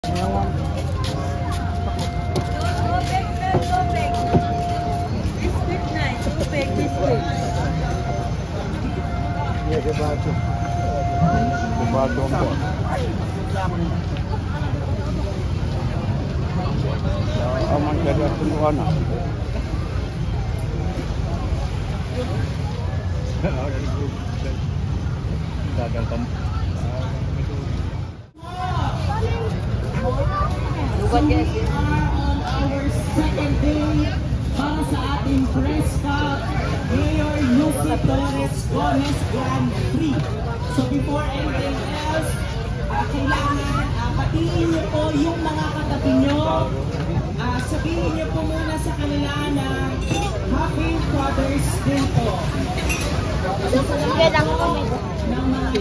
Second day para sa ating press cup, Mayor Lucy Torres Gomez Grand Prix. So before anything else, kailangan patiin niyo po yung mga katabi niyo. Sabihin niyo po muna sa kanila na Happy Father's Day po. So sa lahat ng mga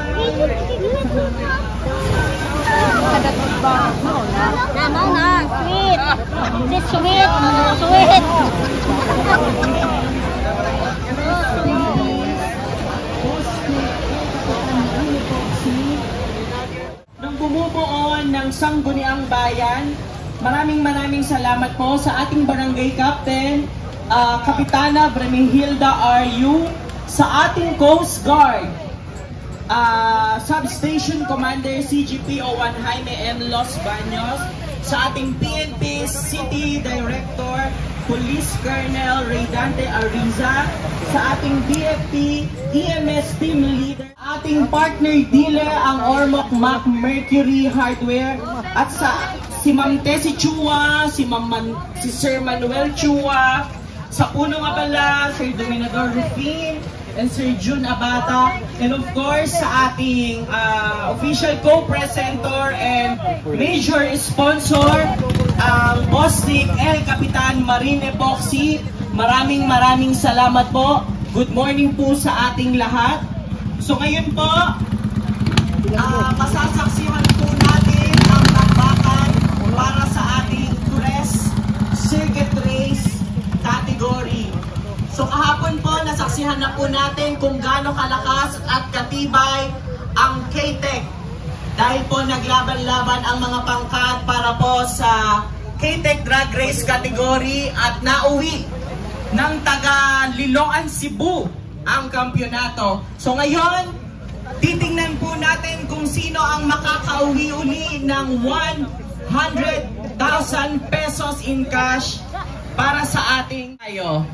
sweet. This sweet. Sweet. Nang bumubuo ng Sangguniang Bayan, maraming salamat po sa ating barangay captain, Kapitana Brenihilda R.U., sa ating Coast Guard, Substation Commander CGPO1 Jaime M. Los Baños, sa ating PNP City Director, Police Colonel Raydante Ariza, sa ating BFP EMS Team Leader, ating partner dealer ang Ormoc Mac Mercury Hardware, at sa si Ma'am Tessie Chua, si Sir Manuel Chua, sa Punong Abala, Sir Dominador Rufin, and Sir June Abata, and of course sa ating official co-presenter and major sponsor, ang Boss Nick El Capitan Marine Epoxy. Maraming salamat po. Good morning po sa ating lahat. So ngayon po, masasaksihan po natin ang bakbakan para sa ating Tourist Circuit Race category. So kahapon po, nasaksihan na po natin kung gaano kalakas at katibay ang KTEC. Dahil po naglaban-laban ang mga pangkat para po sa KTEC Drag Race category at nauwi ng taga Liloan, Cebu ang kampyonato. So ngayon, titingnan po natin kung sino ang makakauwi uli ng 100,000 pesos in cash para sa ating tayo.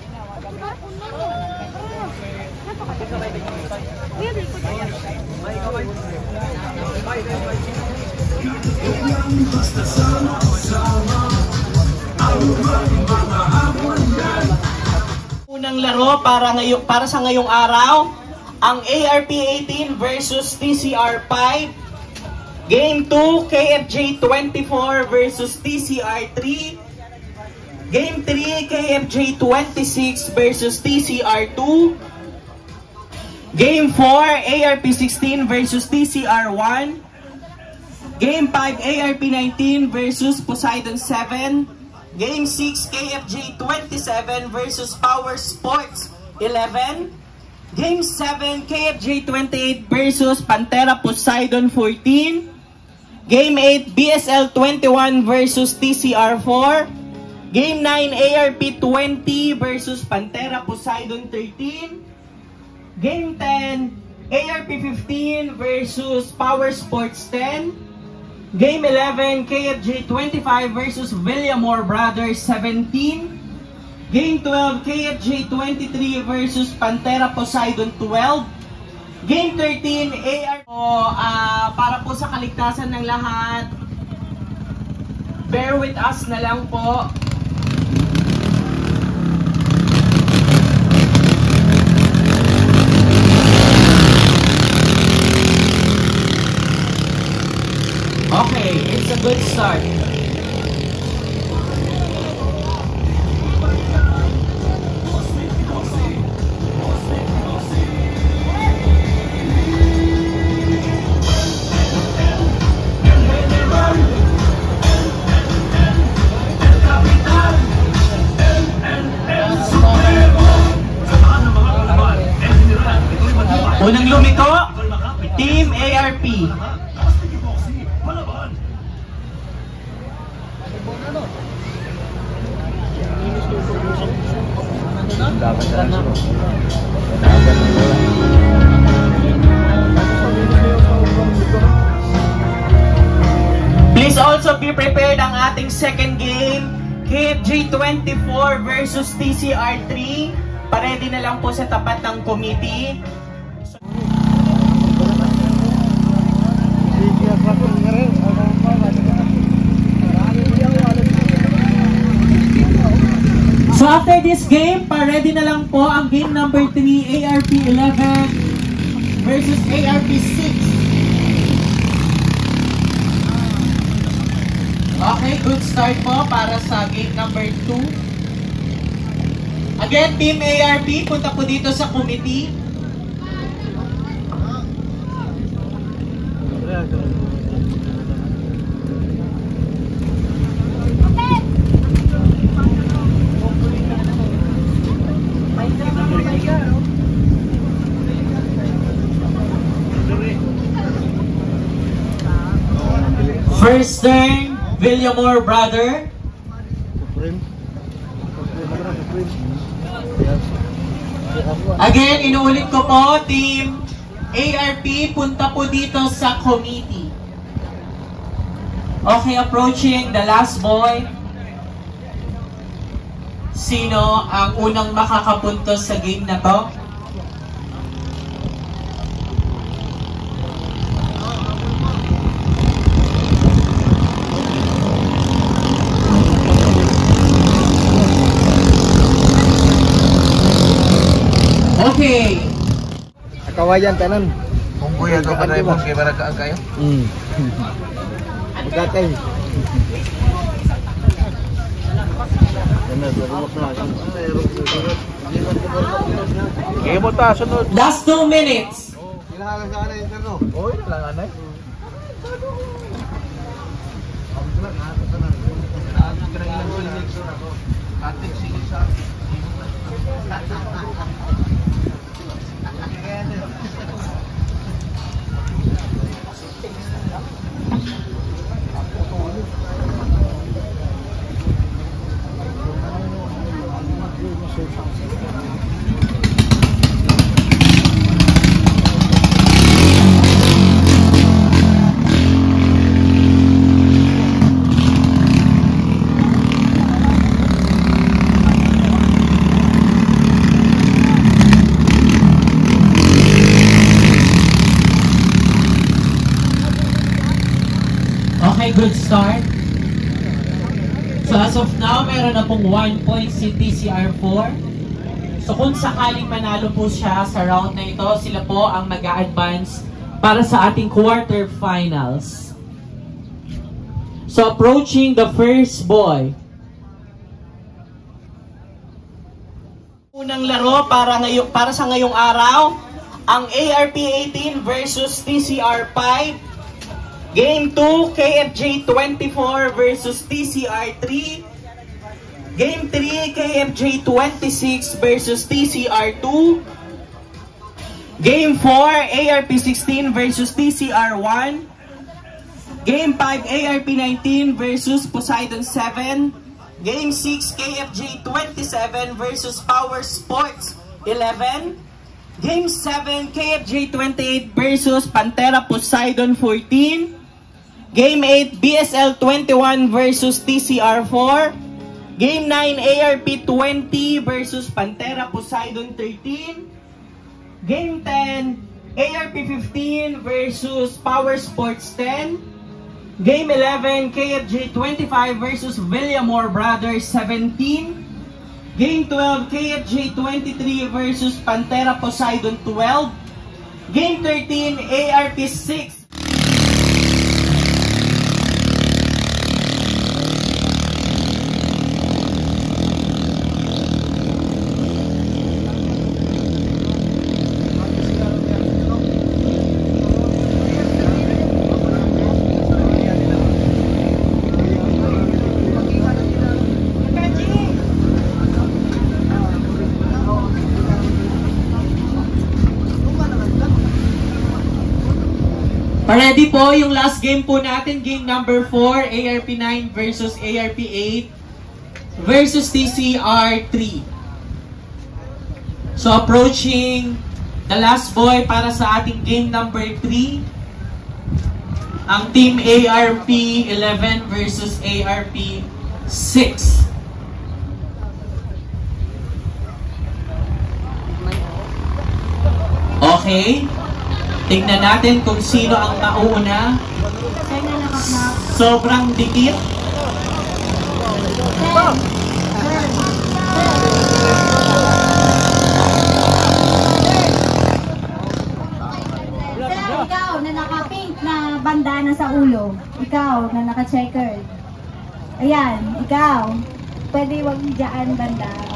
Unang laro para sa ngayong araw, ang ARP 18 versus TCR 5. Game 2, KFJ 24 versus TCR 3. Game 3, KFJ 26 versus TCR 2. Game 4, ARP 16 versus TCR 1. Game 5, ARP 19 versus Poseidon 7. Game 6, KFJ 27 versus Power Sports 11. Game 7, KFJ 28 versus Pantera Poseidon 14. Game 8, BSL 21 versus TCR 4. Game 9, ARP 20 versus Pantera Poseidon 13. Game 10, ARP 15 versus Power Sports 10. Game 11, KFJ 25 versus Villamor Brothers 17. Game 12, KFJ 23 versus Pantera Poseidon 12. Game 13, ARP para po sa kaligtasan ng lahat, bear with us na lang po. Okay, it's a good start. Unang lumiko, Team ARP. Please also be prepared ang ating second game, KFJ 24 versus TCR3. Paredy na lang po sa tapat ng committee. So after this game, paredy na lang po ang game number 3, ARP 11 versus ARP 6. Okay, good start po para sa game number 2. Again, Team ARP, punta po dito sa committee. First turn, Villamor brother. Again, inuulit ko po, Team ARP, punta po dito sa committee. Okay, approaching the last boy. Sino ang unang makakapuntos sa game na to? Okay. Kawayan tanan. Kung kuya ito pa na yung kaya marakaan kayo? Magkakay. Kaya mo ta, sunod. Last 2 minutes. Kailangan sa kanay interno. Oy, kailangan na. Okay, good start. So as of now, meron na pong 1 point si TCR4. So kung sakaling manalo po siya sa round na ito, sila po ang mag-a-advance para sa ating quarterfinals. So approaching the first boy. Unang laro para sa ngayong araw, ang ARP 18 versus TCR5. Game 2, KFJ 24 versus TCR 3. Game 3, KFJ 26 versus TCR 2. Game 4, ARP 16 versus TCR 1. Game 5, ARP 19 versus Poseidon 7. Game 6, KFJ 27 versus Power Sports 11. Game 7, KFJ 28 versus Pantera Poseidon 14. Game 8, BSL 21 versus TCR 4. Game 9, ARP 20 versus Pantera Poseidon 13. Game 10, ARP 15 versus Power Sports 10. Game 11, KFJ 25 versus Villamor Brothers 17. Game 12, KFJ 23 versus Pantera Poseidon 12. Game 13, ARP 6. Ready po yung last game po natin, game number 4, ARP 9 versus ARP 8 versus TCR 3. So approaching the last boy para sa ating game number 3. Ang team ARP 11 versus ARP 6. Okay. Tingnan natin kung sino ang mauuna. Sobrang dikit. Ikaw na naka-pink na bandana sa ulo. Ikaw na naka-checkered. Ayan, ikaw. Pwede wag dyan banda.